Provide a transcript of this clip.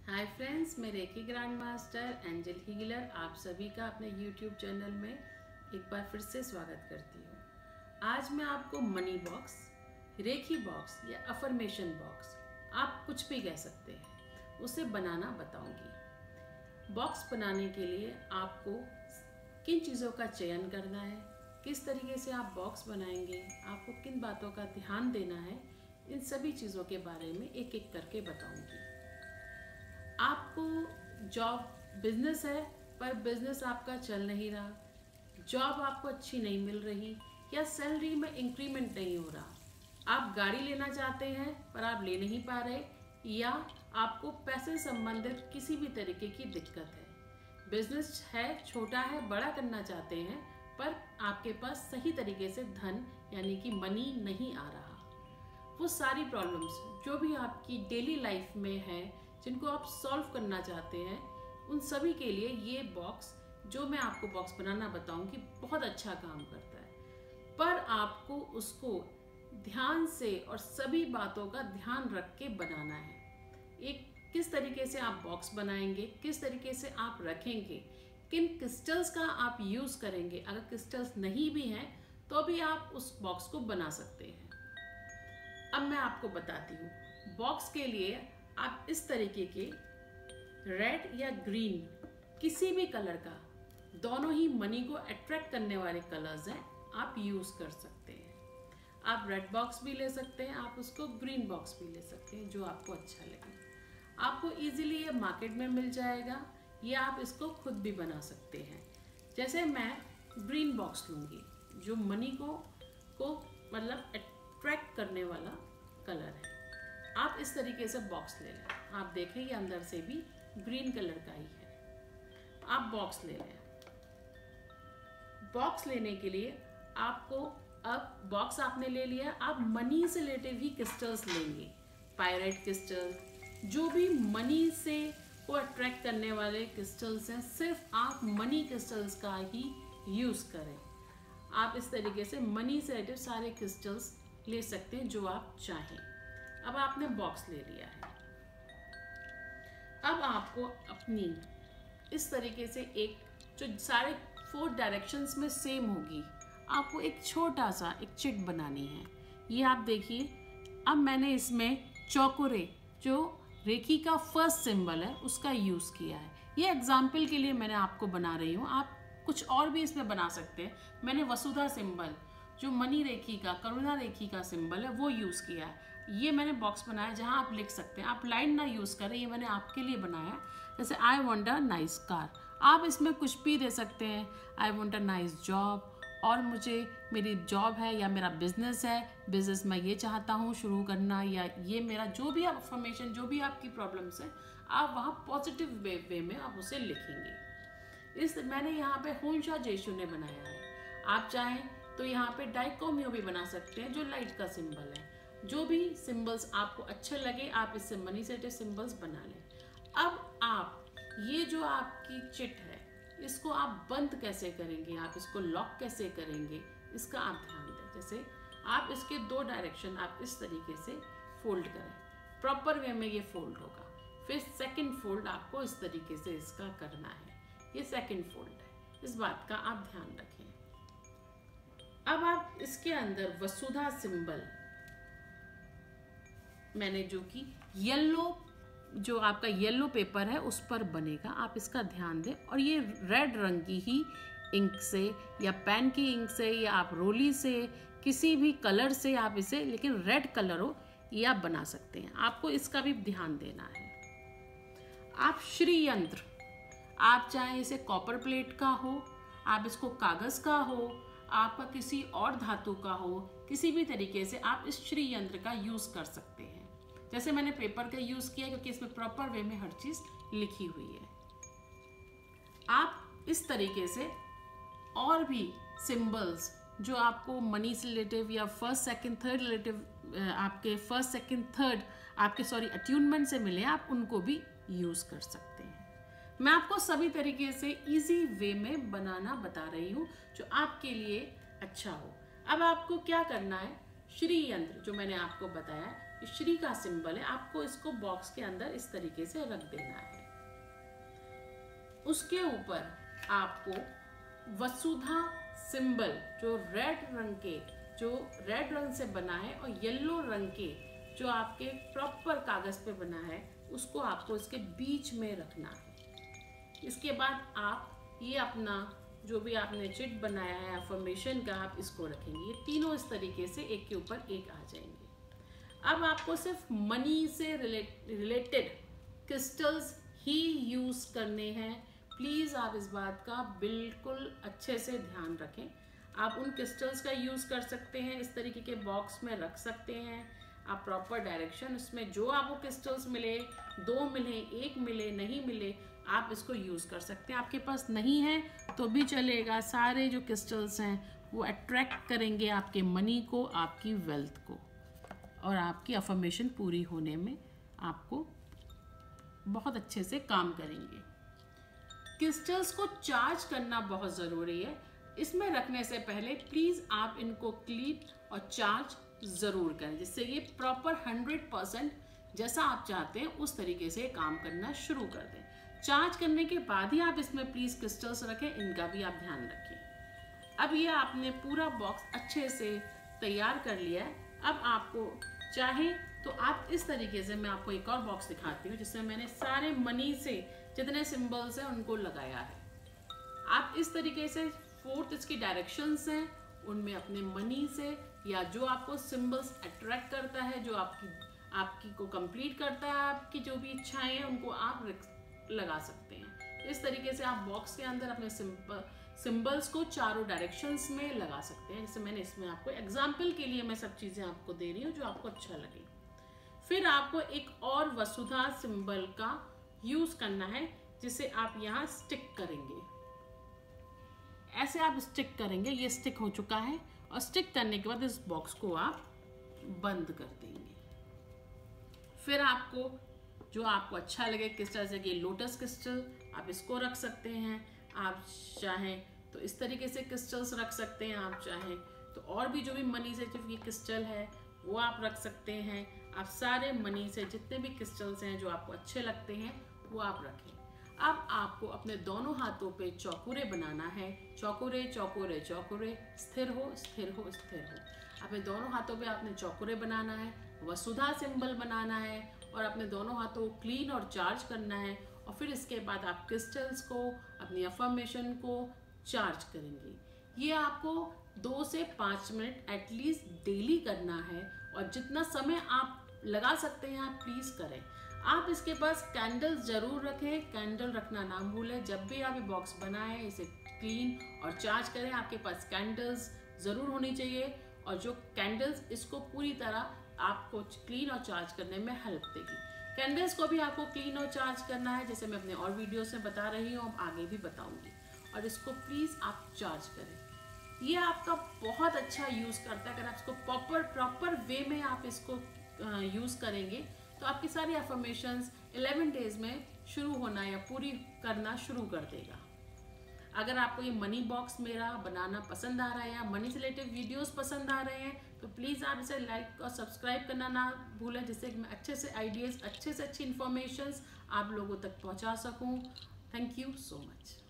हाय friends, मैं reiki grand master angel healer आप सभी का अपने यूट्यूब चैनल में एक बार फिर से स्वागत करती हूँ। आज मैं आपको मनी बॉक्स, रेकी बॉक्स या अफर्मेशन बॉक्स, आप कुछ भी कह सकते हैं, उसे बनाना बताऊंगी। बॉक्स बनाने के लिए आपको किन चीज़ों का चयन करना है, किस तरीके से आप बॉक्स बनाएंगे, आपको किन बातों का ध्यान देना है, इन सभी चीज़ों के बारे में एक एक करके बताऊंगी। आपको जॉब बिजनेस है पर बिजनेस आपका चल नहीं रहा, जॉब आपको अच्छी नहीं मिल रही या सैलरी में इंक्रीमेंट नहीं हो रहा, आप गाड़ी लेना चाहते हैं पर आप ले नहीं पा रहे, या आपको पैसे संबंधित किसी भी तरीके की दिक्कत है, बिजनेस है छोटा है बड़ा करना चाहते हैं पर आपके पास सही तरीके से धन यानी कि मनी नहीं आ रहा, वो सारी प्रॉब्लम्स जो भी आपकी डेली लाइफ में है जिनको आप सॉल्व करना चाहते हैं, उन सभी के लिए ये बॉक्स जो मैं आपको बॉक्स बनाना बताऊंगी बहुत अच्छा काम करता है। पर आपको उसको ध्यान से और सभी बातों का ध्यान रख के बनाना है। एक किस तरीके से आप बॉक्स बनाएंगे, किस तरीके से आप रखेंगे, किन क्रिस्टल्स का आप यूज़ करेंगे, अगर क्रिस्टल्स नहीं भी हैं तो भी आप उस बॉक्स को बना सकते हैं। अब मैं आपको बताती हूँ। बॉक्स के लिए आप इस तरीके के रेड या ग्रीन किसी भी कलर का, दोनों ही मनी को अट्रैक्ट करने वाले कलर्स हैं, आप यूज़ कर सकते हैं। आप रेड बॉक्स भी ले सकते हैं, आप उसको ग्रीन बॉक्स भी ले सकते हैं, जो आपको अच्छा लगे। आपको इजीली ये मार्केट में मिल जाएगा या आप इसको खुद भी बना सकते हैं। जैसे मैं ग्रीन बॉक्स लूँगी जो मनी को मतलब अट्रैक्ट करने वाला कलर है। आप इस तरीके से बॉक्स ले लें, आप देखें ये अंदर से भी ग्रीन कलर का ही है। आप बॉक्स ले लें। बॉक्स लेने के लिए आपको, अब बॉक्स आपने ले लिया, आप मनी से रिलेटेड ही क्रिस्टल्स लेंगे। पायराइट क्रिस्टल, जो भी मनी से को अट्रैक्ट करने वाले क्रिस्टल्स हैं, सिर्फ आप मनी क्रिस्टल्स का ही यूज़ करें। आप इस तरीके से मनी से रिलेटेड सारे क्रिस्टल्स ले सकते हैं जो आप चाहें। अब आपने बॉक्स ले लिया है। अब आपको अपनी इस तरीके से एक जो सारे 4 डायरेक्शंस में सेम होगी, आपको एक छोटा सा एक चिट बनानी है। ये आप देखिए, अब मैंने इसमें चौकोरे जो रेकी का फर्स्ट सिंबल है उसका यूज़ किया है। ये एग्जाम्पल के लिए मैंने आपको बना रही हूँ, आप कुछ और भी इसमें बना सकते हैं। मैंने वसुधा सिंबल जो मनी रेखी का, करुणा रेखी का सिंबल है, वो यूज़ किया है। ये मैंने बॉक्स बनाया जहाँ आप लिख सकते हैं, आप लाइन ना यूज़ करें, ये मैंने आपके लिए बनाया है। जैसे I want a nice car, आप इसमें कुछ भी दे सकते हैं। I want a nice job, और मुझे मेरी जॉब है या मेरा बिजनेस है, बिजनेस मैं ये चाहता हूँ शुरू करना, या ये मेरा जो भी अफर्मेशन, जो भी आपकी प्रॉब्लम्स है, आप वहाँ पॉजिटिव वे में आप उसे लिखेंगे। इस मैंने यहाँ पे होंशा जेशु ने बनाया है। आप चाहें तो यहाँ पे डाइकोमियो भी बना सकते हैं जो लाइट का सिंबल है। जो भी सिंबल्स आपको अच्छे लगे आप इससे मनी से सिंबल्स बना लें। अब आप ये जो आपकी चिट है इसको आप बंद कैसे करेंगे, आप इसको लॉक कैसे करेंगे, इसका आप ध्यान दें। जैसे आप इसके 2 डायरेक्शन आप इस तरीके से फोल्ड करें, प्रॉपर वे में ये फोल्ड होगा। फिर सेकंड फोल्ड आपको इस तरीके से इसका करना है, ये सेकंड फोल्ड है, इस बात का आप ध्यान रखें। अब आप इसके अंदर वसुधा सिंबल मैंने जो कि येलो, जो आपका येलो पेपर है उस पर बनेगा, आप इसका ध्यान दें। और ये रेड रंग की ही इंक से या पेन की इंक से या आप रोली से, किसी भी कलर से आप इसे, लेकिन रेड कलर हो, ये आप बना सकते हैं। आपको इसका भी ध्यान देना है। आप श्री यंत्र, आप चाहे इसे कॉपर प्लेट का हो, आप इसको कागज का हो, आपका किसी और धातु का हो, किसी भी तरीके से आप इस श्री यंत्र का यूज कर सकते हैं। जैसे मैंने पेपर का यूज किया क्योंकि इसमें प्रॉपर वे में हर चीज लिखी हुई है। आप इस तरीके से और भी सिंबल्स जो आपको मनी से रिलेटिव या फर्स्ट सेकंड थर्ड रिलेटिव, आपके फर्स्ट सेकंड थर्ड आपके अट्यूनमेंट से मिले, आप उनको भी यूज कर सकते हैं। मैं आपको सभी तरीके से इजी वे में बनाना बता रही हूँ जो आपके लिए अच्छा हो। अब आपको क्या करना है, श्री यंत्र जो मैंने आपको बताया, श्री का सिंबल है, आपको इसको बॉक्स के अंदर इस तरीके से रख देना है। उसके ऊपर आपको वसुधा सिंबल जो रेड रंग से बना है और येलो रंग के जो आपके प्रॉपर कागज पे बना है, उसको आपको इसके बीच में रखना है। इसके बाद आप ये अपना जो भी आपने चिट बनाया है अफर्मेशन का, आप इसको रखेंगे। ये तीनों इस तरीके से एक के ऊपर एक आ जाएंगे। अब आपको सिर्फ मनी से रिलेटेड क्रिस्टल्स ही यूज करने हैं। प्लीज आप इस बात का बिल्कुल अच्छे से ध्यान रखें। आप उन क्रिस्टल्स का यूज कर सकते हैं, इस तरीके के बॉक्स में रख सकते हैं। आप प्रॉपर डायरेक्शन उसमें जो आपको क्रिस्टल्स मिले, 2 मिले, 1 मिले, नहीं मिले, आप इसको यूज कर सकते हैं। आपके पास नहीं है तो भी चलेगा। सारे जो क्रिस्टल्स हैं वो अट्रैक्ट करेंगे आपके मनी को, आपकी वेल्थ को, और आपकी अफर्मेशन पूरी होने में आपको बहुत अच्छे से काम करेंगे। क्रिस्टल्स को चार्ज करना बहुत ज़रूरी है। इसमें रखने से पहले प्लीज़ आप इनको क्लीन और चार्ज ज़रूर करें, जिससे ये प्रॉपर 100% जैसा आप चाहते हैं उस तरीके से काम करना शुरू कर दें। चार्ज करने के बाद ही आप इसमें प्लीज़ क्रिस्टल्स रखें, इनका भी आप ध्यान रखें। अब ये आपने पूरा बॉक्स अच्छे से तैयार कर लिया है। अब आपको चाहे तो आप इस तरीके से, मैं आपको एक और बॉक्स दिखाती हूँ जिसमें मैंने सारे मनी से जितने सिंबल्स हैं उनको लगाया है। आप इस तरीके से 4th इसकी डायरेक्शंस हैं, उनमें अपने मनी से या जो आपको सिंबल्स अट्रैक्ट करता है, जो आपकी को कंप्लीट करता है, आपकी जो भी इच्छाएं हैं उनको आप लगा सकते हैं। इस तरीके से आप बॉक्स के अंदर अपने सिंबल्स को चारों डायरेक्शंस में लगा सकते हैं। जैसे मैंने इसमें आपको एग्जाम्पल के लिए मैं सब चीज़ें आपको दे रही हूँ जो आपको अच्छा लगे। फिर आपको एक और वसुधा सिंबल का यूज करना है, जिसे आप यहाँ स्टिक करेंगे। ऐसे आप स्टिक करेंगे, ये स्टिक हो चुका है, और स्टिक करने के बाद इस बॉक्स को आप बंद कर देंगे। फिर आपको जो आपको अच्छा लगे क्रिस्टल, जैसे कि लोटस क्रिस्टल, आप इसको रख सकते हैं। आप चाहें तो इस तरीके से क्रिस्टल्स रख सकते हैं, आप चाहें तो और भी जो भी मनी से जो क्रिस्टल है वो आप रख सकते हैं। आप सारे मनी से जितने भी क्रिस्टल्स हैं जो आपको अच्छे लगते हैं वो आप रखें। अब आपको अपने दोनों हाथों पे चौकोरे बनाना है। चौकोरे चौकोरे चौकोरे, स्थिर हो स्थिर हो स्थिर हो। अपने दोनों हाथों पे आपने चौकोरे बनाना है, वसुधा सिंबल बनाना है, और अपने दोनों हाथों को क्लीन और चार्ज करना है। और फिर इसके बाद आप क्रिस्टल्स को, अपनी अफर्मेशन को चार्ज करेंगे। ये आपको 2 से 5 मिनट एटलीस्ट डेली करना है, और जितना समय आप लगा सकते हैं आप प्लीज़ करें। आप इसके पास कैंडल्स ज़रूर रखें, कैंडल रखना ना भूलें। जब भी आप ये बॉक्स बनाएं, इसे क्लीन और चार्ज करें, आपके पास कैंडल्स ज़रूर होनी चाहिए। और जो कैंडल्स इसको पूरी तरह आपको क्लीन और चार्ज करने में हेल्प देगी। कैंडल्स को भी आपको क्लीन और चार्ज करना है, जैसे मैं अपने और वीडियोस में बता रही हूँ, अब आगे भी बताऊँगी। और इसको प्लीज़ आप चार्ज करें। ये आपका बहुत अच्छा यूज़ करता है। अगर आप इसको प्रॉपर वे में आप इसको यूज़ करेंगे तो आपकी सारी अफर्मेशंस 11 डेज में शुरू होना या पूरी करना शुरू कर देगा। अगर आपको ये मनी बॉक्स मेरा बनाना पसंद आ रहा है या मनी से रिलेटेड वीडियोस पसंद आ रहे हैं, तो प्लीज़ आप इसे लाइक और सब्सक्राइब करना ना भूलें, जिससे कि मैं अच्छे से आइडियाज़, अच्छे से अच्छी इन्फॉर्मेशंस आप लोगों तक पहुंचा सकूं। Thank you so much.